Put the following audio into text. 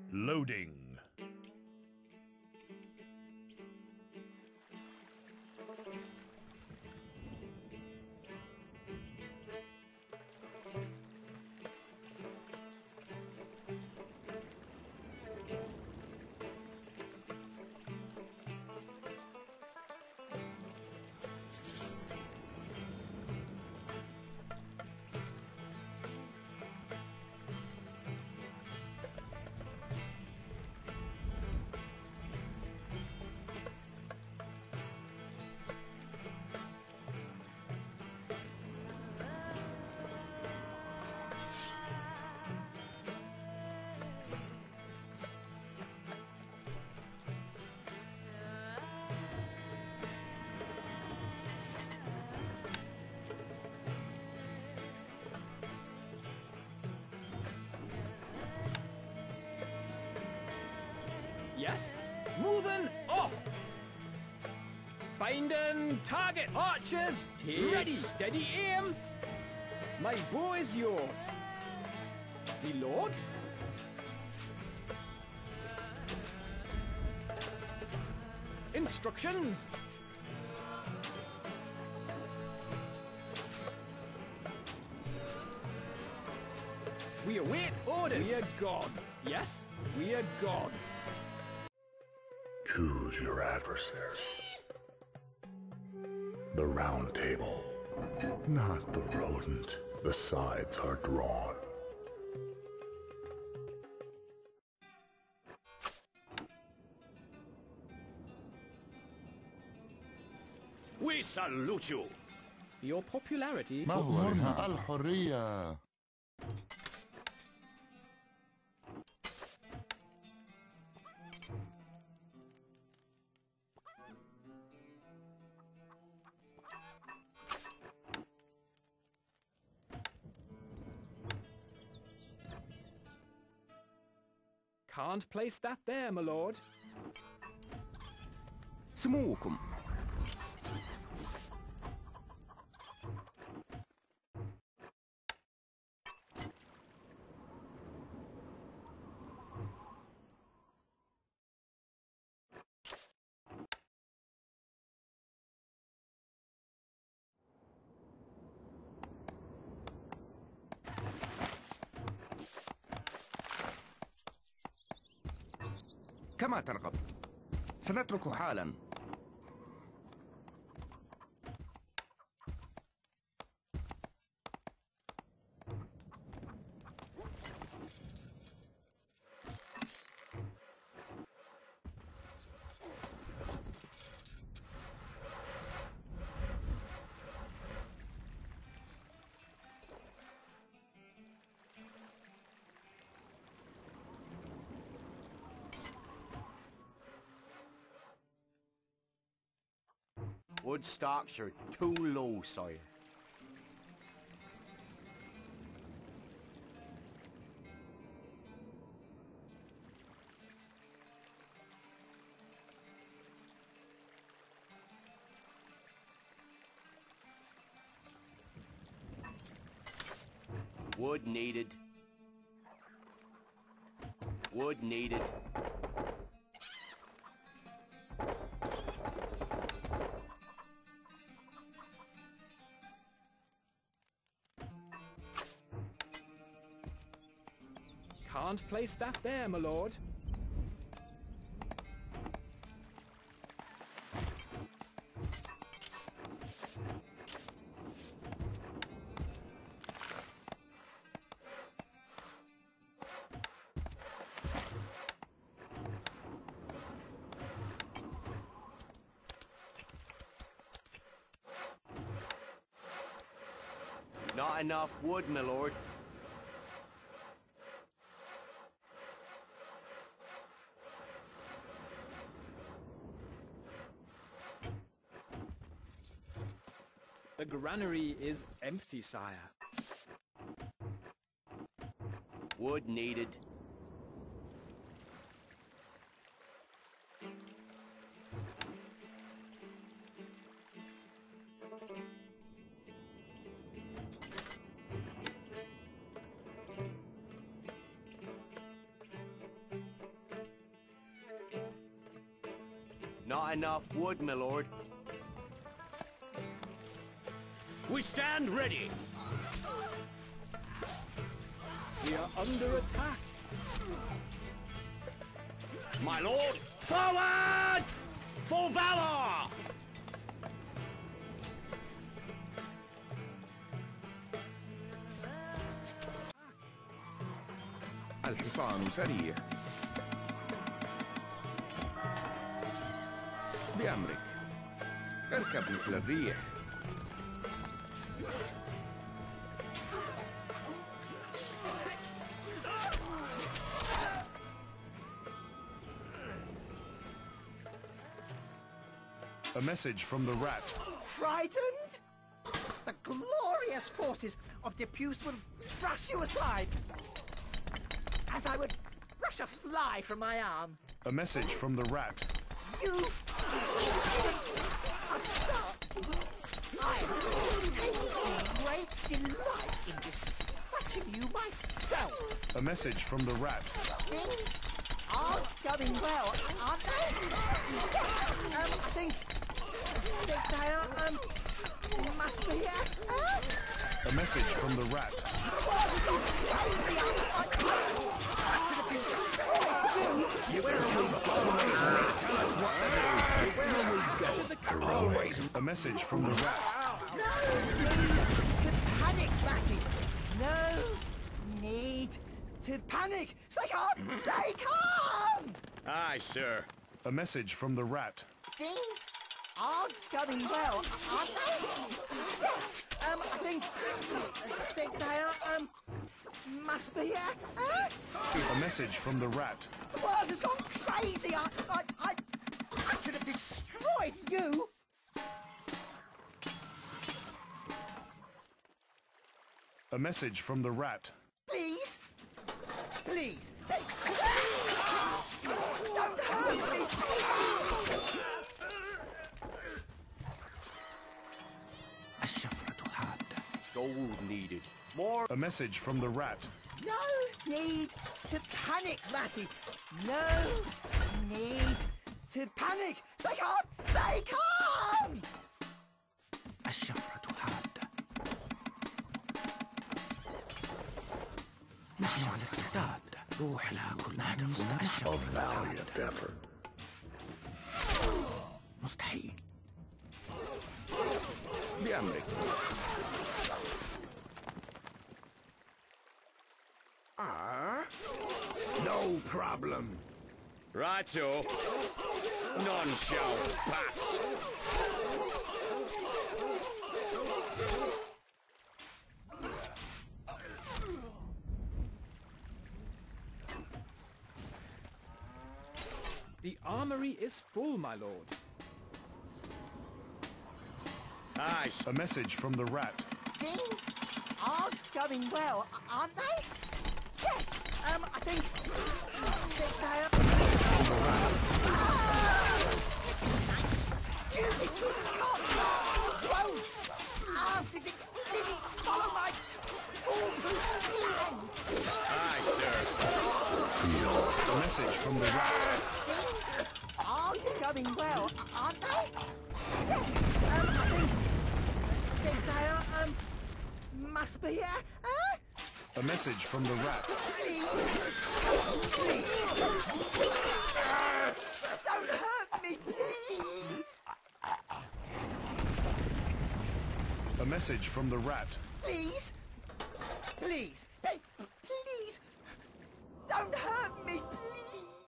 Loading. Yes? Moving off! Finding target! Archers, ready! Steady aim! My bow is yours. Me lord? Instructions! We await orders! We are gone. Yes? We are gone. Choose your adversary. The round table, not the rodent. The sides are drawn. We salute you. Your popularity... ما هو إنهاء الحرية؟ Can't place that there, my lord. سموكم. كما ترغب. سنترك حالا. Wood stocks are too low, sire. Wood needed. Wood needed. Can't place that there, my lord. Not enough wood, my lord. The granary is empty, sire. Wood needed. Not enough wood, my lord. We stand ready. We are under attack. My lord, forward! For valor! الحصان سريع. بأمرك. اركب مثل الريح. A message from the rat. Frightened? The glorious forces of Depuce will brush you aside, as I would brush a fly from my arm. A message from the rat. You upstart. I take great delight in dispatching you myself. A message from the rat. Things aren't going well, aren't they? I think they are, must be, A message from the rat. A message from the rat. No need to panic, Matty. No need to panic. Stay calm. Stay calm. Aye, sir. A message from the rat. Things aren't going well, aren't they? Yes. I think they are, must be, A message from the rat. The world has gone crazy. I should have destroyed you. A message from the rat. Please. Please. Don't hurt me. الشفرة حادة. Gold needed. More. A message from the rat. No need to panic, Matty. No need to panic. Stay calm. Stay calm. الشفرة حادة. نحن على استعداد. روح لا كل هدفنا A الشفرة valiant حادة. effort. مستحيل. بأمرك. No problem. Righto. None shall pass. The armory is full, my lord. Aye, A message from the rat. Things aren't going well, aren't they? Yes. I think they are. Stupid cock! Whoa! Didn't follow my foolproof plan. aye, sir. A message from the rat. Things aren't going well, aren't they? Yes. I think they are. Must be, A message from the rat. Don't hurt me, please! A message from the rat. Please! Please! Hey, please! Don't hurt me, please!